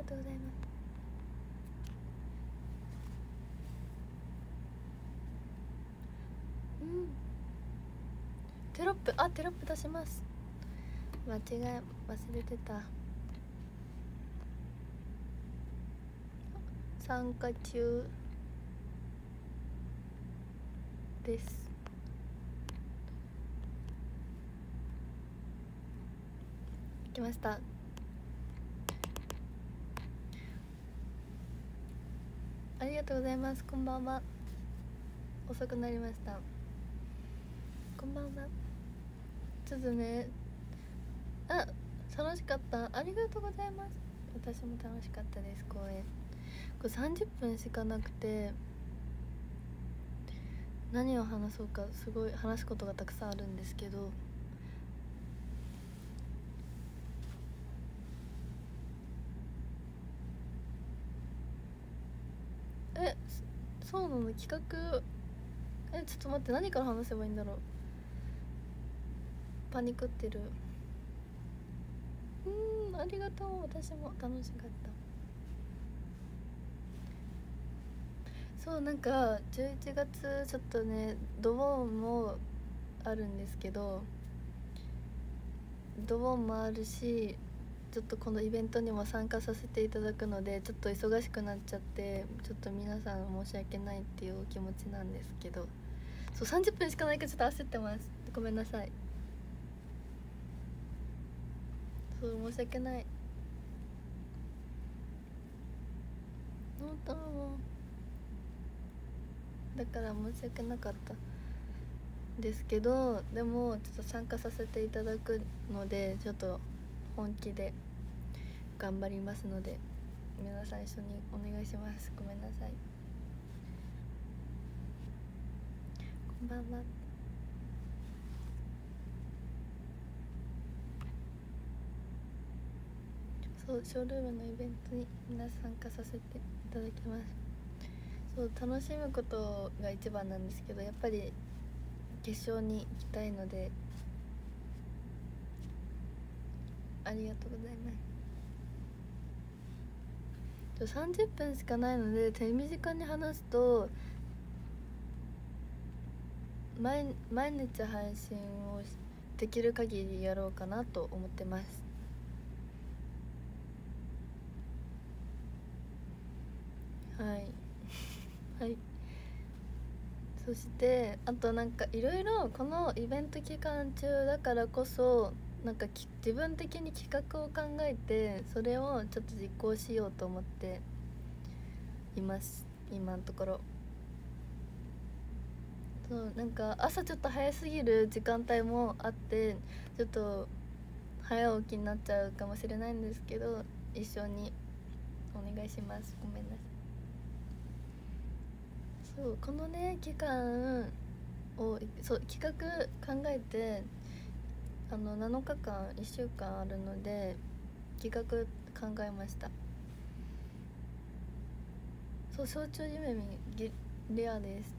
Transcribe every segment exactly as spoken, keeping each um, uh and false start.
とうございます。うん、テロップ、あ、テロップ出します。間違え忘れてた。参加中です。来ました。ありがとうございます。こんばんは。遅くなりました。こんばんは。ちょっとね、あ、楽しかった。ありがとうございます。私も楽しかったです。公演これさんじゅっぷんしかなくて、何を話そうかすごい話すことがたくさんあるんですけど、え、そうなの？企画、え、ちょっと待って、何から話せばいいんだろう。パニクってる。うーん、ありがとう。私も楽しかった。そう、なんかじゅういちがつちょっとね、ドボンもあるんですけど、ドボンもあるし、ちょっとこのイベントにも参加させていただくので、ちょっと忙しくなっちゃって、ちょっと皆さん申し訳ないっていうお気持ちなんですけど、そうさんじゅっぷんしかないからちょっと焦ってます。ごめんなさい。そう、申し訳ない。本当だから申し訳なかったですけど、でもちょっと参加させていただくので、ちょっと本気で頑張りますので、皆さん一緒にお願いします。ごめんなさい。こんばんは。そう、ショールームのイベントに皆参加させていただきます。そう、楽しむことが一番なんですけど、やっぱり決勝に行きたいので、ありがとうございます。さんじゅっぷんしかないので、手短に話すと、毎毎日配信をできる限りやろうかなと思ってます。はいはい。そしてあと、なんかいろいろこのイベント期間中だからこそ、なんか自分的に企画を考えて、それをちょっと実行しようと思っています、今のところ。そう、なんか朝ちょっと早すぎる時間帯もあって、ちょっと早起きになっちゃうかもしれないんですけど、一緒にお願いします。ごめんなさい。そう、このね期間を、そう企画考えて、あのなのかかんいっしゅうかんあるので、企画考えました。そう、焼酎夢見レアです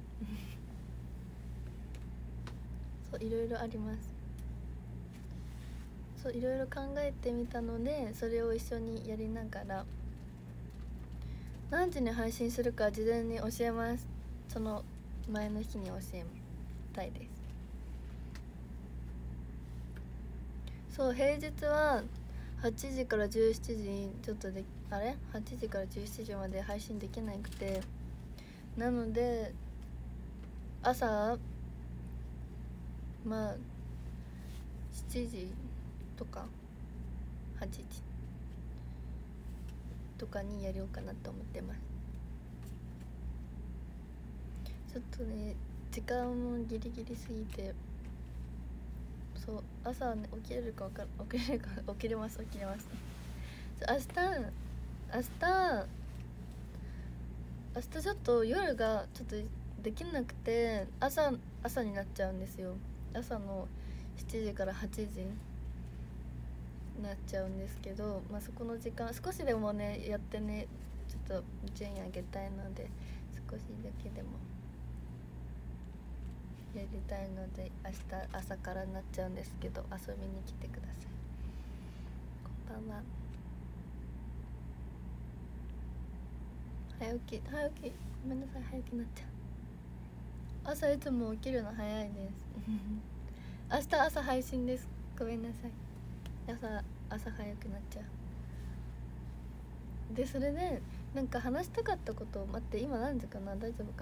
そう、いろいろあります。そう、いろいろ考えてみたので、それを一緒にやりながら、何時に配信するか事前に教えます。その前の日に教えたいです。そう、平日ははちじからじゅうしちじ、ちょっとであれはちじからじゅうしちじまで配信できなくて、なので朝まあしちじとかはちじとかにやろうかなと思ってます。ちょっとね、時間もギリギリすぎて、そう、朝、ね、起きれるか分か起きれるか起きれます起きれます明日明日明日ちょっと夜がちょっとできなくて、朝朝になっちゃうんですよ。朝のしちじからはちじになっちゃうんですけど、まあ、そこの時間少しでもねやってね、ちょっと順位上げたいので、少しだけでもやりたいので、明日朝からなっちゃうんですけど、遊びに来てください。こんばんは。 早起き早起きごめんなさい、早起きになっちゃう。朝いつも起きるの早いです明日朝配信です、ごめんなさい。朝朝早くなっちゃう。でそれでなんか話したかったことを、待って、今何時かな、大丈夫か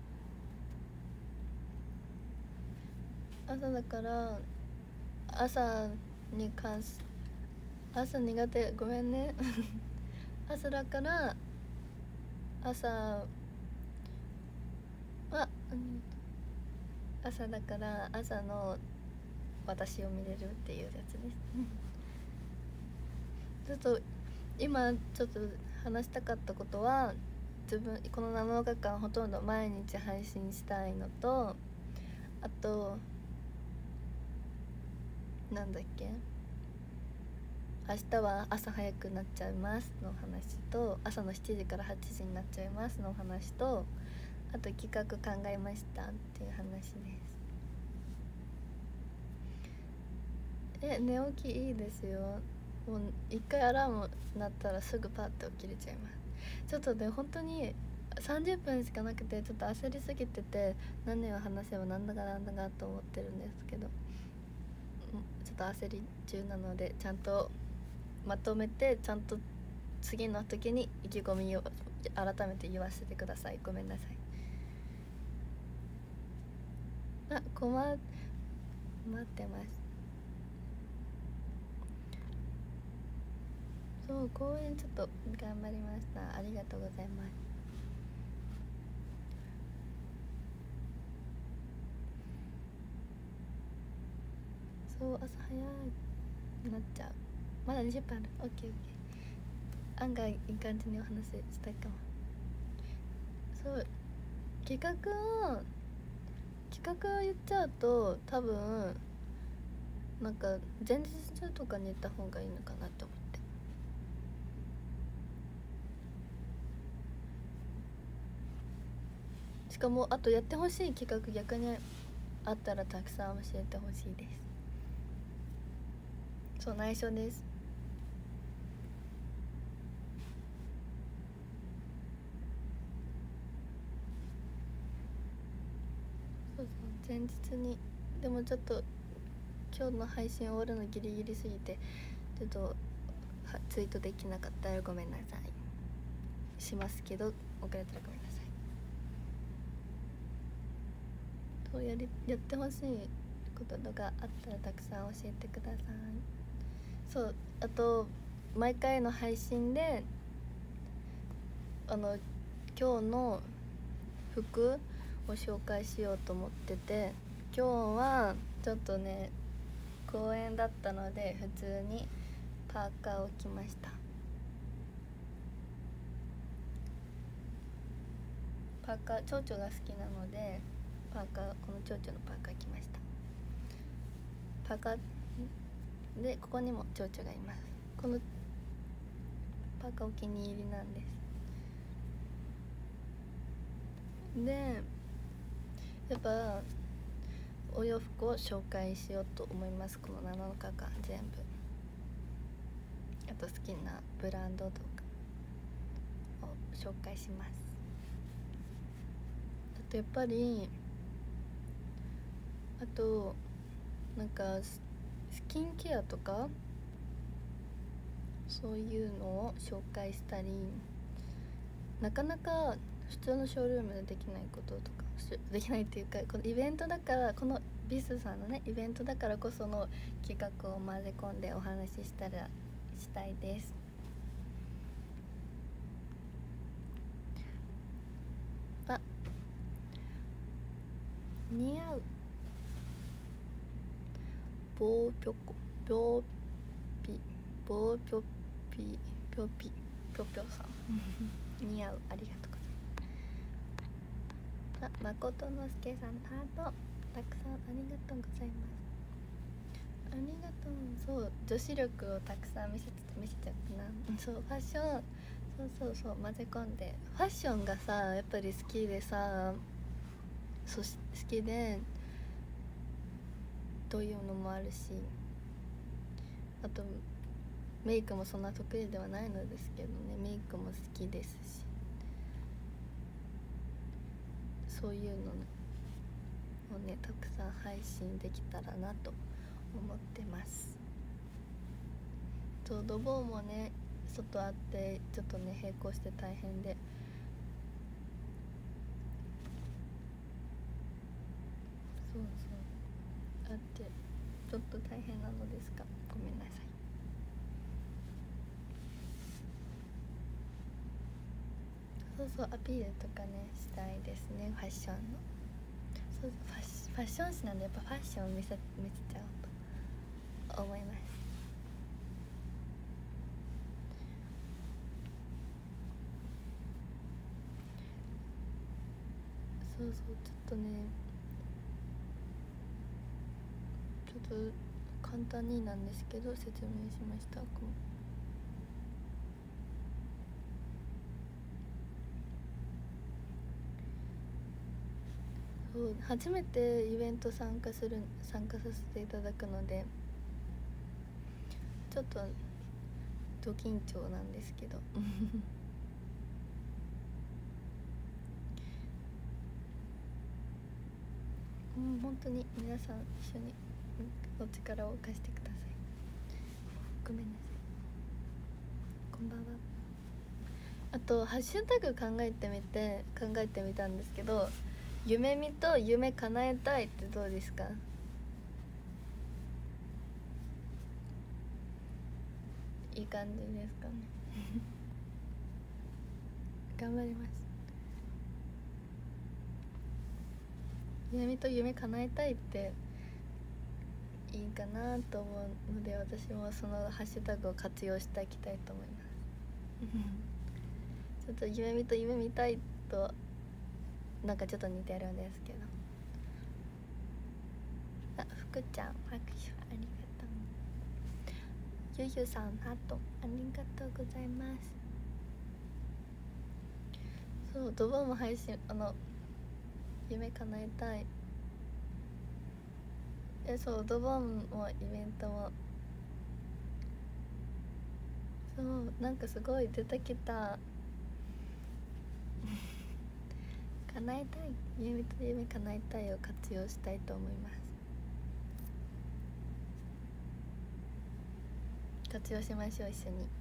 な。朝だから朝に関し朝苦手、ごめんね朝だから朝は、うん、朝だから朝の私を見れるっていうやつですちょっと今ちょっと話したかったことは、自分このなのかかんほとんど毎日配信したいのと、あとなんだっけ、明日は朝早くなっちゃいますの話と、朝のしちじからはちじになっちゃいますの話と、あと企画考えましたっていう話です。え、寝起きいいですよ。もう一回アラーム鳴ったらすぐパッと起きれちゃいます。ちょっとね本当にさんじゅっぷんしかなくて、ちょっと焦りすぎてて、何を話せばなんだかなんだかと思ってるんですけど、ちょっと焦り中なので、ちゃんとまとめて、ちゃんと次の時に意気込みを改めて言わせてください。ごめんなさい。あ、困待ってます。そう、公演ちょっと頑張りました。ありがとうございます。そう、朝早いなっちゃう。まだにじゅっぷんある。オッケーオッケー。案外いい感じにお話ししたいかも。そう企画を企画を言っちゃうと、多分なんか前日中とかに言った方がいいのかなって思って。しかもあとやってほしい企画逆にあったらたくさん教えてほしいです。そう、内緒です。そうそう、前日に。でもちょっと今日の配信終わるのギリギリすぎて、ちょっとツイートできなかったらごめんなさい。しますけど、遅れたらごめんなさい。そうやりやってほしいこととかあったらたくさん教えてください。そう、あと毎回の配信であの今日の服を紹介しようと思ってて、今日はちょっとね公園だったので普通にパーカーを着ました。パーカー、蝶々が好きなのでパーカー、この蝶々のパーカー着ました。パーカーでここにも蝶々がいます。このパーカーお気に入りなんです。でやっぱお洋服を紹介しようと思います。このなのかかん全部。あと好きなブランドとかを紹介します。あとやっぱりあとなんかスキンケアとかそういうのを紹介したり、なかなか普通のショールームでできないこととかできないっていうか、このイベントだから、このビスさんのねイベントだからこその企画を混ぜ込んでお話ししたらしたいです。あ、似合う。ボーピョコピョーピボーピョピピョピピョピョさん似合う。ありがとうございます。あ、まことのすけさんハートたくさんありがとうございます。ありがとう。そう、女子力をたくさん見せて見せちゃったな。そうファッション、そうそうそう混ぜ込んで、ファッションがさやっぱり好きでさ、そう好きでというのもあるし、あとメイクもそんな得意ではないのですけどね、メイクも好きですし、 そういうのをねたくさん配信できたらなと思ってます。そうドボンもね外あってちょっとね並行して大変で、そうそうあってちょっと大変なのですがごめんなさい。そうそうアピールとかねしたいですね、ファッションの。そうそうファッシファッション誌なんでやっぱファッションを見せ見せちゃおうと思います。そうそうちょっとねちょっと簡単になんですけど説明しました。こうそう初めてイベント参加する参加させていただくのでちょっとド緊張なんですけどうん、本当に皆さん一緒にお力を貸してください。ごめんなさい。こんばんは。あとハッシュタグ考えてみて考えてみたんですけど、夢見と夢叶えたいってどうですか？いい感じですかね頑張ります。夢見と夢叶えたいっていいかなと思うので、私もそのハッシュタグを活用していきたいと思いますちょっと夢見と夢見たいとなんかちょっと似てるんですけど。あ、福ちゃん拍手ありがとう。ゆゆさんハートありがとうございます。そうドボンも配信あの夢叶えたい。えそうドボンもイベントもそうなんかすごい出てきた叶えたい夢と夢叶えたいを活用したいと思います。活用しましょう一緒に。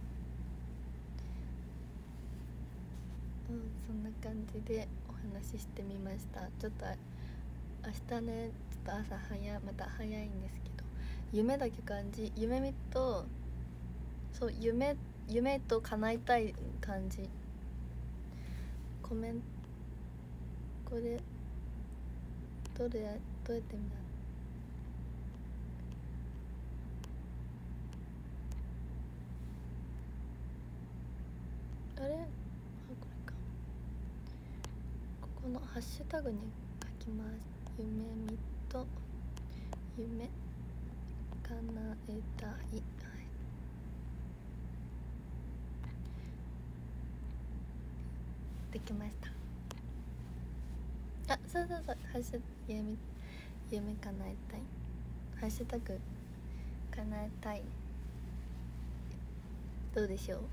うん、そんな感じでお話ししてみました。ちょっと明日ねちょっと朝早また早いんですけど、夢だけ感じ夢見とそう夢夢と叶えたい感じ。コメントこれどれどうやって見たあれあこれか。ここのハッシュタグに書きます。夢見と夢叶えたい、はい、できました。あ、そうそうそうハッシュ夢夢叶えたいハッシュタグ叶えたいどうでしょう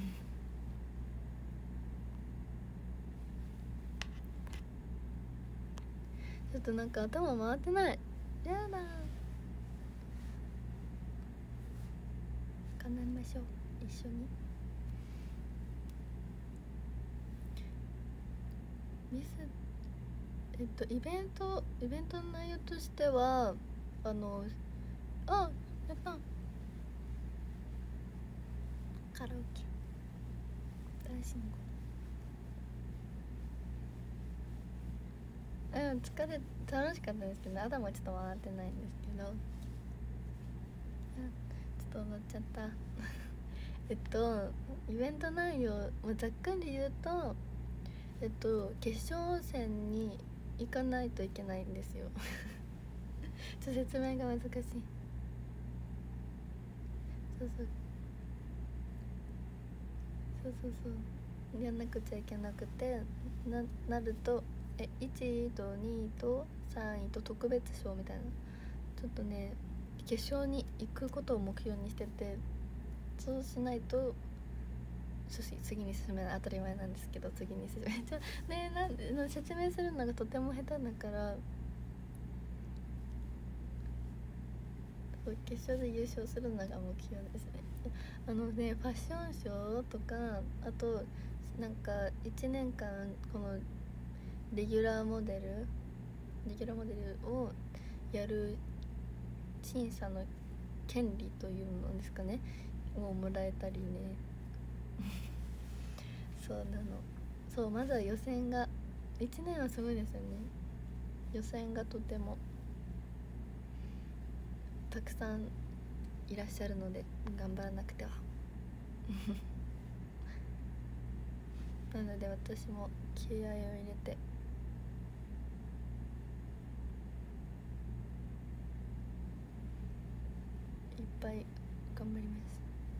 ちょっとなんか頭回ってない。やだ叶えましょう一緒に。ミスえっとイベントイベントの内容としてはあのあやったカラオケ大信号。うん疲れ楽しかったですけど、ね、頭ちょっと回ってないんですけど、ちょっと踊っちゃったえっとイベント内容ざっくり言うとえっと決勝戦に行かないといけないんですよちょっと説明が難しい。そうそうそうそうそうやんなくちゃいけなくて な, なるとえいちいとにいとさんいと特別賞みたいなちょっとね決勝に行くことを目標にしてて、そうしないと次に進めない当たり前なんですけど、次に進めちゃねえ、なんで説明するのがとても下手だから、決勝で優勝するのが目標ですね。あのね、ファッションショーとか、あとなんかいちねんかんこのレギュラーモデルレギュラーモデルをやる審査の権利というのですかねをもらえたりねそうなの。そう、まずは予選がいちねんはすごいですよね。予選がとてもたくさんいらっしゃるので頑張らなくてはなので私も気合を入れていっぱい頑張ります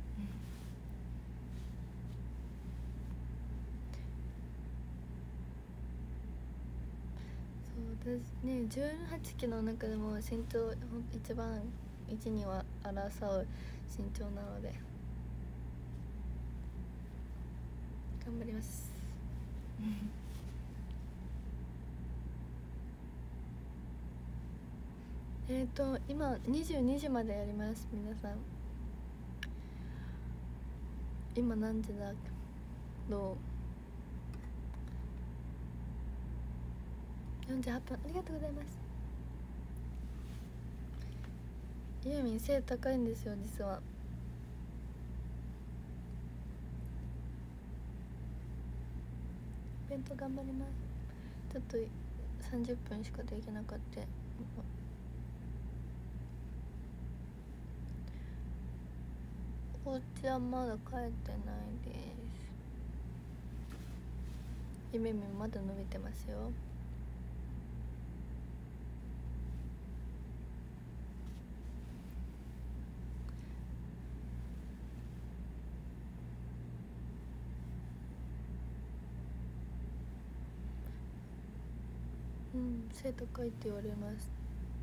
そう私ね、じゅうはちきの中でも身長一番いちには争う身長なので頑張りますえっと今にじゅうにじまでやります。皆さん今何時だろう。よんじゅうはっぷん、ありがとうございます。ユーミン背高いんですよ実は。イベント頑張ります。ちょっとさんじゅっぷんしかできなかった。お家はまだ帰ってないです。夢見まだ伸びてますよ。うん、背高いって言われます。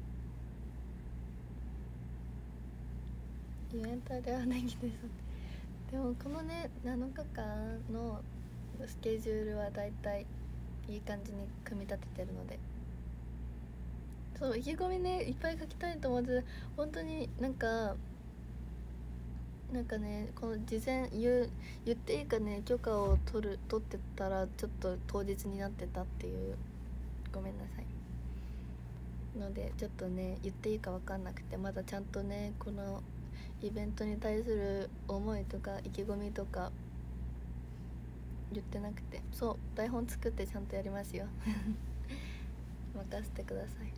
イベントではないです。でもこのねなのかかんのスケジュールはだいたいいい感じに組み立ててるので、そう意気込みねいっぱい書きたいと思って、本当になんかなんかねこの事前言う言っていいかね許可を取る取ってたらちょっと当日になってたっていう、ごめんなさいのでちょっとね言っていいか分かんなくて、まだちゃんとねこのイベントに対する思いとか意気込みとか言ってなくて、そう台本作ってちゃんとやりますよ任せてください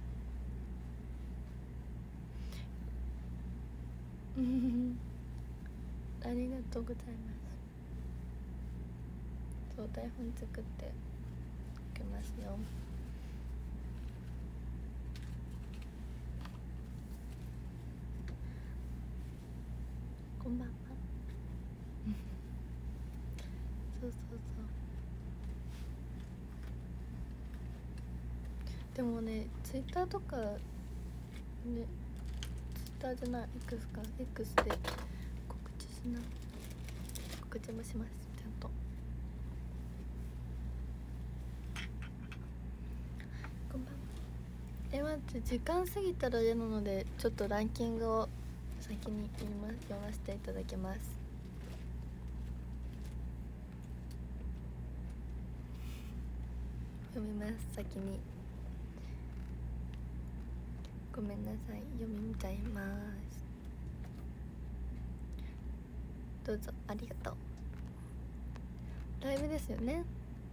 ありがとうございます。そう台本作っておきますよ。こんばんはそうそうそうでもねツイッターとかね、ツイッターじゃない X か X で告知しな告知もしますちゃんと。こんばんは。え待って時間過ぎたら嫌なのでちょっとランキングを先に読みます読ませていただきます。読みます先に。ごめんなさい読みちゃいます。どうぞありがとう。ライブですよね。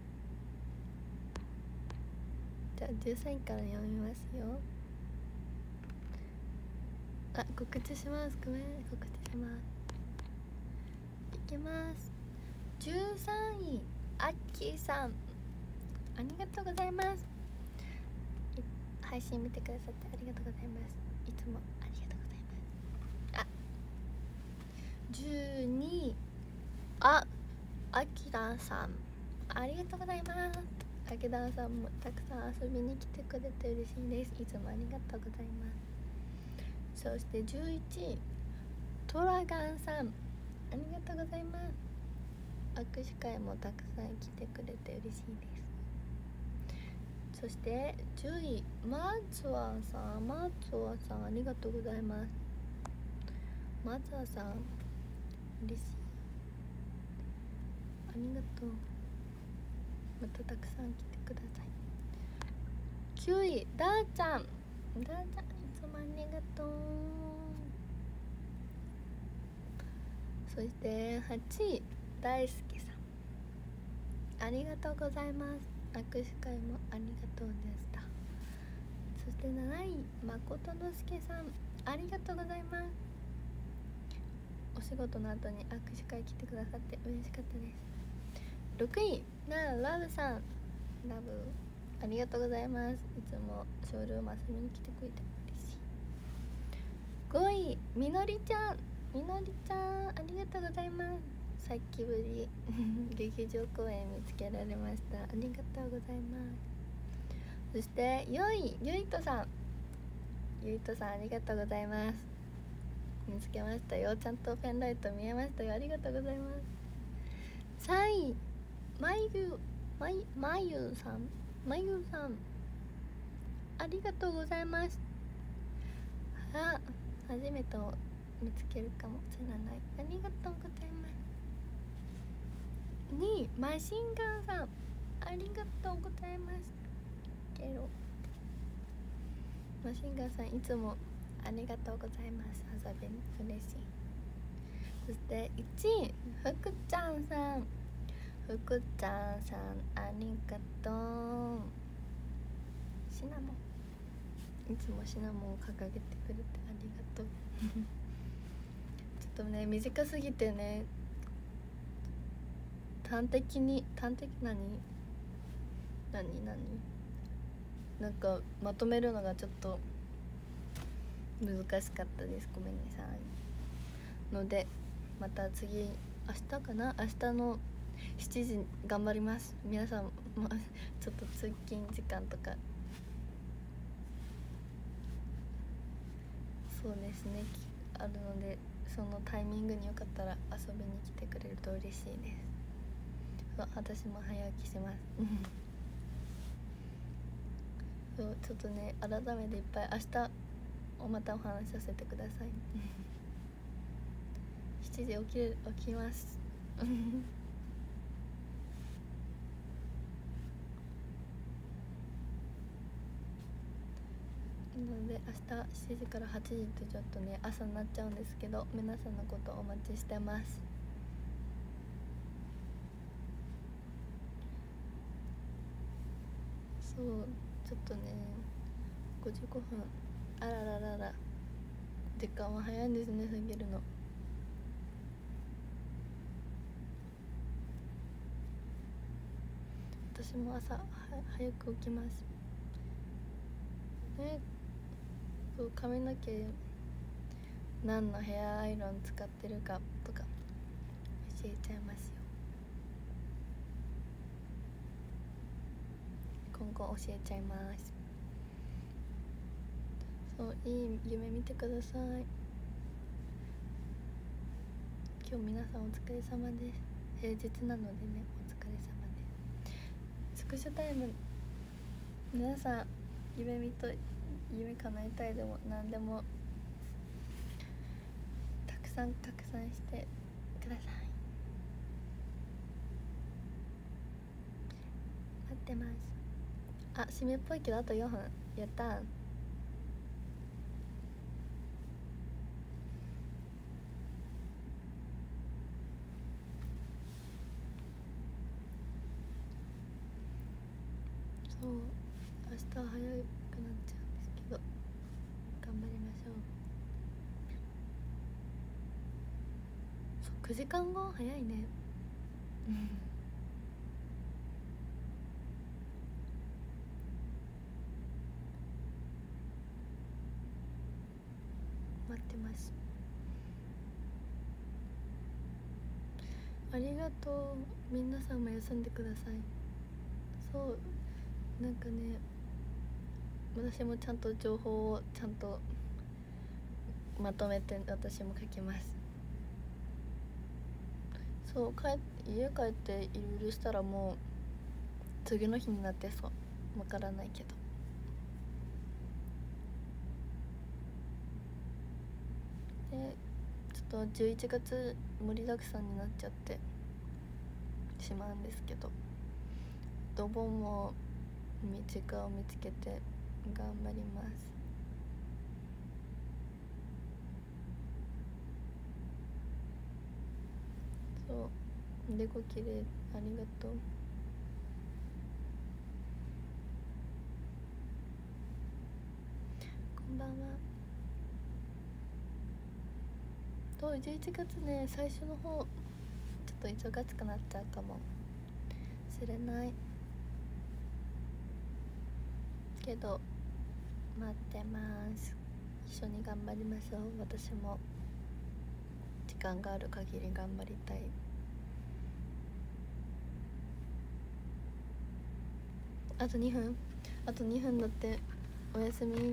じゃあじゅうさんいから読みますよ。あ告知します。ごめん告知します。いきます。じゅうさんいあっきーさんありがとうございます。配信見てくださってありがとうございます。いつもありがとうございます。あじゅうにああきらさんありがとうございます。あきらさんもたくさん遊びに来てくれて嬉しいです。いつもありがとうございます。そしてじゅういちいトラガンさんありがとうございます。あ握手会もたくさん来てくれて嬉しいです。そしてじゅうい、マツワさん、マツワさんありがとうございます。マツワさん嬉しい、ありがとう。またたくさん来てください。きゅうい、ダーちゃん、ダーちゃんいつもありがとう。そしてはちい、大輔さんありがとうございます。握手会もありがとうでした。そしてなない、誠之助さんありがとうございます。お仕事の後に握手会来てくださって嬉しかったです。ろくい、なラブさん、ラブありがとうございます。いつもショールーム遊びに来てくれて嬉しい。ごい、みのりちゃん、みのりちゃんありがとうございます。さっきぶり劇場公演見つけられました。ありがとうございます。そしてよい、ゆいとさん、ゆいとさんありがとうございます。見つけましたよ。ちゃんとペンライト見えましたよ。ありがとうございます。さんい、まゆまゆまゆさん、まゆさんありがとうございます。あ、初めて見つけるかもしれない。ありがとうございます。にい、マシンガンさんありがとうございます。ケロマシンガンさんいつもありがとうございます。遊びに嬉しい。そしていちい、ふくちゃんさん、ふくちゃんさんありがとう。シナモンいつもシナモンを掲げてくれてありがとうちょっとね短すぎてね、端的に端的何何何なんかまとめるのがちょっと難しかったです。ごめんなさい。のでまた次明日かな、明日のしちじ頑張ります。皆さんもちょっと通勤時間とかそうですねあるので、そのタイミングによかったら遊びに来てくれると嬉しいです。そう、私も早起きしますそうちょっとね改めていっぱい明日またお話しさせてくださいしちじ起きる起きますなので明日しちじからはちじってちょっとね朝になっちゃうんですけど、皆さんのことお待ちしてます。そうちょっとねごじゅうごふん、あらららら時間は早いんですね過ぎるの。私も朝は早く起きますね。そう髪の毛何のヘアアイロン使ってるかとか教えちゃいますよ。今後教えちゃいます。そういい夢見てください。今日皆さんお疲れ様です。平日なのでねお疲れ様です。スクショタイム皆さん夢見と夢叶えたいでも何でもたくさん拡散してください。待ってます。あ、締めっぽいけどあとよんぷん。やったー。そう明日は早くなっちゃうんですけど頑張りましょう。そうくじかんご早いね待ってます。ありがとう。皆さんも休んでください。そうなんかね私もちゃんと情報をちゃんとまとめて私も書きます。 そう帰家帰っていろいろしたらもう次の日になってそうわからないけど。でちょっとじゅういちがつ盛りだくさんになっちゃってしまうんですけど、ドボンも時間を見つけて頑張ります。そうレゴきれいありがとう。こんばんは。とじゅういちがつね最初の方ちょっと忙しくなっちゃうかもしれないけど待ってます。一緒に頑張りましょう。私も時間がある限り頑張りたい。あとにふんあとにふんだって。おやすみ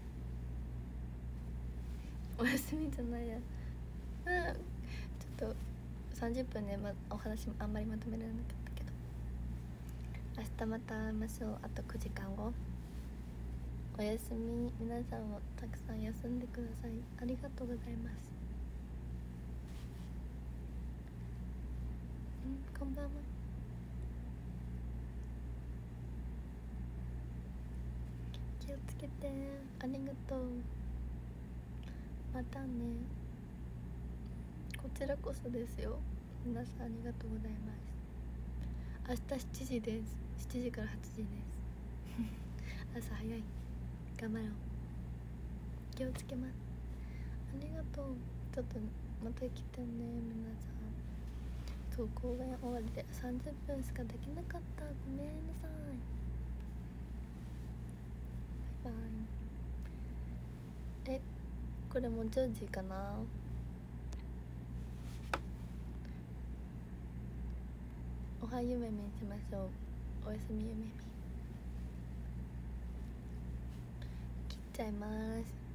おやすみじゃないや。うんちょっとさんじゅっぷんで、ま、お話あんまりまとめられなかったけど、明日また会いましょう。あとくじかんご。おやすみ。皆さんもたくさん休んでください。ありがとうございます。うんこんばんは。気をつけて。ありがとう。またね。こちらこそですよ。皆さんありがとうございます。明日しちじです。しちじからはちじです朝早い。頑張ろう。気をつけます。ありがとう。ちょっとまた来てね皆さん。そう公演終わりでさんじゅっぷんしかできなかった。ごめんなさい。バイバイ。えこれもじゅうじかな。おはゆめみしましょう。おやすみゆめみ。切っちゃいます。